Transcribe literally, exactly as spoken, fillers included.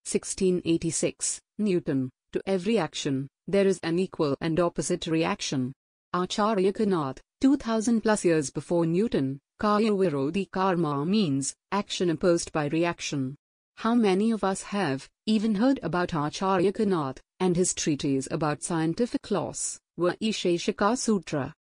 sixteen eighty-six, Newton, to every action, there is an equal and opposite reaction. Acharya Kanad, two thousand plus years before Newton, Karya Virodhi karma means action opposed by reaction. How many of us have even heard about Acharya Kanad and his treatise about scientific laws, Vaisesika Sūtra?